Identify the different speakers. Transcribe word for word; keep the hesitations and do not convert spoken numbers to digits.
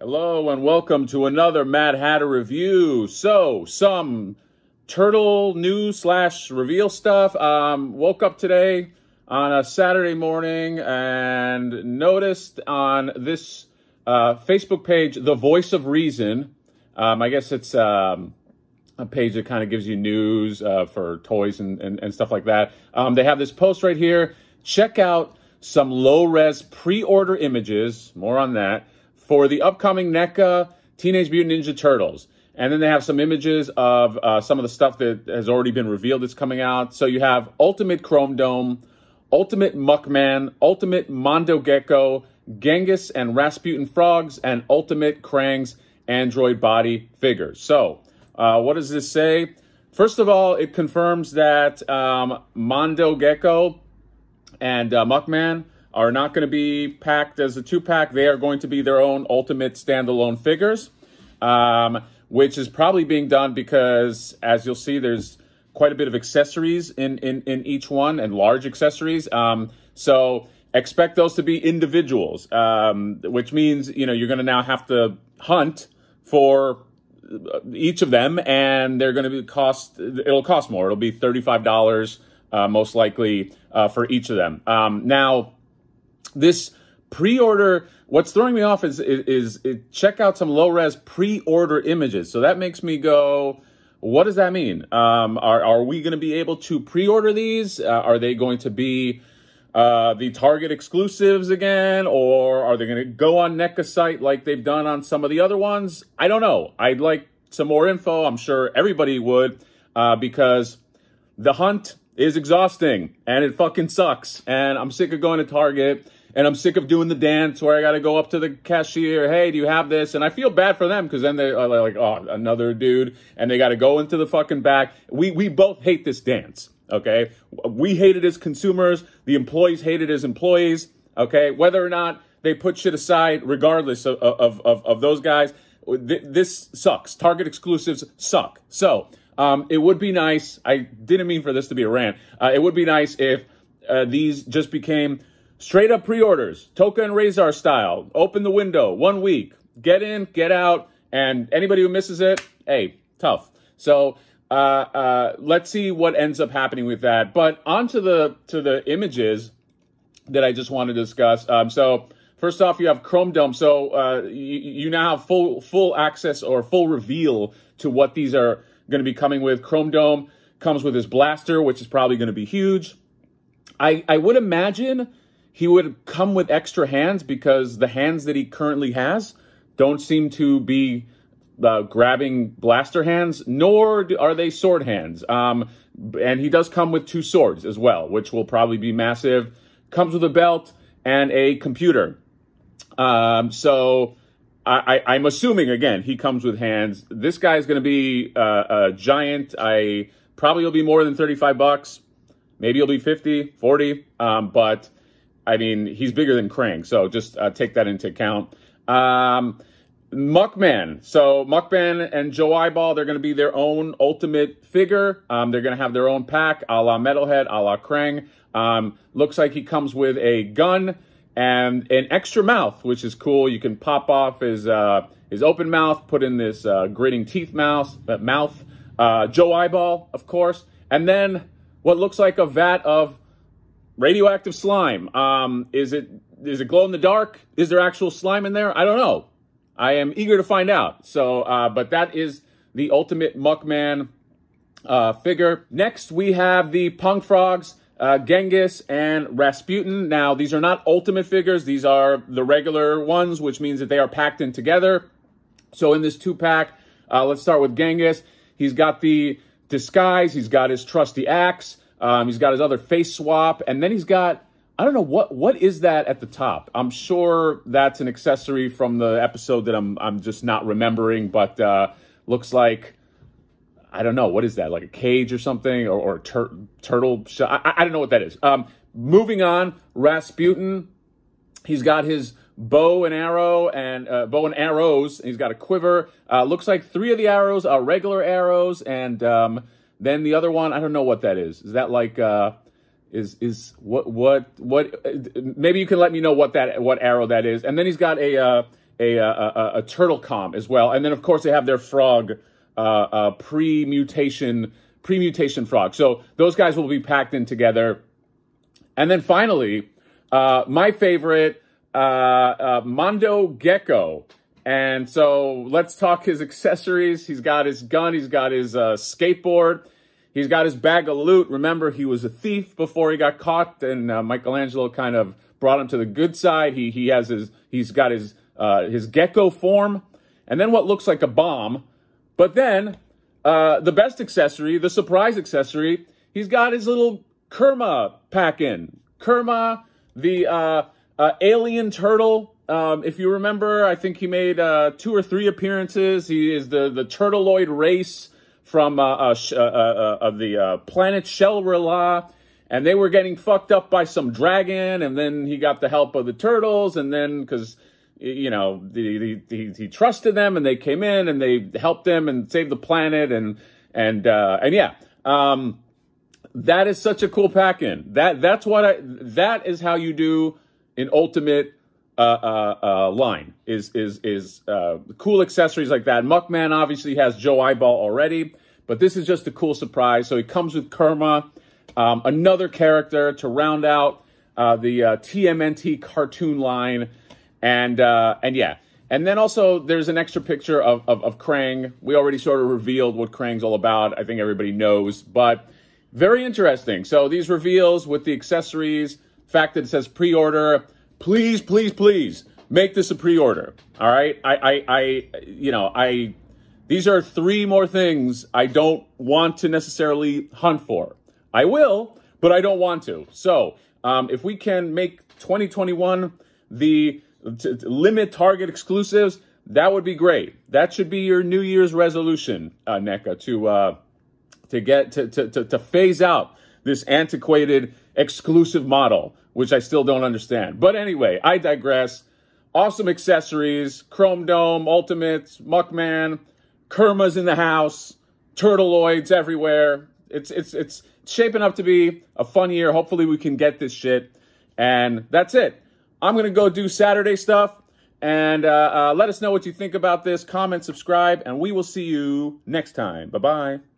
Speaker 1: Hello and welcome to another Mad Hatter review. So, some turtle news slash reveal stuff. Um, woke up today on a Saturday morning and noticed on this uh, Facebook page, The Voice of Reason. Um, I guess it's um, a page that kind of gives you news uh, for toys and, and, and stuff like that. Um, they have this post right here. Check out some low-res pre-order images, more on that, for the upcoming NECA Teenage Mutant Ninja Turtles. And then they have some images of uh, some of the stuff that has already been revealed that's coming out. So you have Ultimate Chrome Dome, Ultimate Muckman, Ultimate Mondo Gecko, Genghis and Rasputin Frogs, and Ultimate Krang's Android Body figures. So uh, what does this say? First of all, it confirms that um, Mondo Gecko and uh, Muckman are not going to be packed as a two-pack. They are going to be their own ultimate standalone figures, um, which is probably being done because, as you'll see, there's quite a bit of accessories in, in, in each one, and large accessories. Um, so expect those to be individuals, um, which means, you know, you're going to now have to hunt for each of them, and they're going to be cost, it'll cost more. It'll be thirty-five dollars, uh, most likely, uh, for each of them. Um, now, this pre-order, what's throwing me off is, is, is, is check out some low-res pre-order images. So that makes me go, what does that mean? Um, are, are we going to be able to pre-order these? Uh, are they going to be uh, the Target exclusives again? Or are they going to go on NECA site like they've done on some of the other ones? I don't know. I'd like some more info. I'm sure everybody would, uh, because the hunt is exhausting and it fucking sucks. And I'm sick of going to Target. And I'm sick of doing the dance where I got to go up to the cashier. Hey, do you have this? And I feel bad for them because then they are like, oh, another dude. And they got to go into the fucking back. We we both hate this dance, okay? We hate it as consumers. The employees hate it as employees, okay? Whether or not they put shit aside, regardless of, of, of, of those guys, th this sucks. Target exclusives suck. So um, it would be nice. I didn't mean for this to be a rant. Uh, it would be nice if uh, these just became straight up pre-orders, Toka and Razor style. Open the window, one week. Get in, get out, and anybody who misses it, hey, tough. So uh, uh, let's see what ends up happening with that. But on to the, to the images that I just want to discuss. Um, so first off, you have Chrome Dome. So uh, you, you now have full, full access or full reveal to what these are going to be coming with. Chrome Dome comes with his blaster, which is probably going to be huge. I, I would imagine he would come with extra hands because the hands that he currently has don't seem to be uh, grabbing blaster hands, nor are they sword hands. Um, and he does come with two swords as well, which will probably be massive. Comes with a belt and a computer. Um, so I, I, I'm assuming, again, he comes with hands. This guy is going to be uh, a giant. I probably will be more than thirty-five bucks. Maybe it'll be fifty, forty, um, but I mean, he's bigger than Krang, so just uh, take that into account. Um, Muckman. So Muckman and Joe Eyeball, they're going to be their own ultimate figure. Um, they're going to have their own pack, a la Metalhead, a la Krang. Um, looks like he comes with a gun and an extra mouth, which is cool. You can pop off his uh, his open mouth, put in this uh, gritting teeth mouth. Uh, mouth. Uh, Joe Eyeball, of course. And then what looks like a vat of radioactive slime. Um, is it is it glow in the dark? Is there actual slime in there? I don't know. I am eager to find out. So, uh, but that is the Ultimate Muckman uh, figure. Next, we have the Punk Frogs, uh, Genghis and Rasputin. Now, these are not Ultimate figures. These are the regular ones, which means that they are packed in together. So in this two-pack, uh, let's start with Genghis. He's got the disguise. He's got his trusty axe. Um, he's got his other face swap, and then he's got, I don't know, what what is that at the top? I'm sure that's an accessory from the episode that I'm I'm just not remembering, but uh, looks like, I don't know, what is that, like a cage or something, or, or a tur turtle? I, I don't know what that is. Um, moving on, Rasputin, he's got his bow and arrow, and uh, bow and arrows, and he's got a quiver. Uh, looks like three of the arrows are regular arrows, and um, then the other one, I don't know what that is. Is that like, uh, is, is, what, what, what, maybe you can let me know what that, what arrow that is. And then he's got a, uh, a, a, a, a turtle com as well. And then, of course, they have their frog uh, uh, pre-mutation, pre-mutation frog. So those guys will be packed in together. And then finally, uh, my favorite, uh, uh, Mondo Gecko. And so let's talk his accessories. He's got his gun. He's got his uh, skateboard. He's got his bag of loot. Remember, he was a thief before he got caught, and uh, Michelangelo kind of brought him to the good side. He he has his he's got his uh, his gecko form, and then what looks like a bomb. But then uh, the best accessory, the surprise accessory, he's got his little Kerma pack in. Kerma, the uh, uh, alien turtle. Um, if you remember, I think he made uh, two or three appearances. He is the, the turtleoid race from uh, uh, uh, uh, uh, the uh, planet Shell-Rala, and they were getting fucked up by some dragon, and then he got the help of the turtles, and then, because, you know, the, the, he, he trusted them, and they came in, and they helped him and saved the planet, and, and, uh, and yeah. Um, that is such a cool pack-in. That, that's what I, that is how you do an ultimate Uh, uh, uh, line is is is uh, cool accessories like that. Muckman obviously has Joe Eyeball already, but this is just a cool surprise. So he comes with Kerma, um, another character to round out uh, the uh, T M N T cartoon line, and uh, and yeah, and then also there's an extra picture of, of of Krang. We already sort of revealed what Krang's all about. I think everybody knows, but very interesting. So these reveals with the accessories, fact that it says pre-order. Please, please, please make this a pre-order. All right. I, I, I, you know, I, these are three more things I don't want to necessarily hunt for. I will, but I don't want to. So, um, if we can make twenty twenty-one the t- t- limit target exclusives, that would be great. That should be your New Year's resolution, uh, NECA, to, uh, to get, to, to, to, to phase out this antiquated exclusive model, which I still don't understand. But anyway, I digress. Awesome accessories, Chrome Dome, Ultimates, Muckman, Kerma's in the house, Turtleoids everywhere. It's it's it's shaping up to be a fun year. Hopefully we can get this shit. And that's it. I'm going to go do Saturday stuff. And uh, uh, let us know what you think about this. Comment, subscribe, and we will see you next time. Bye-bye.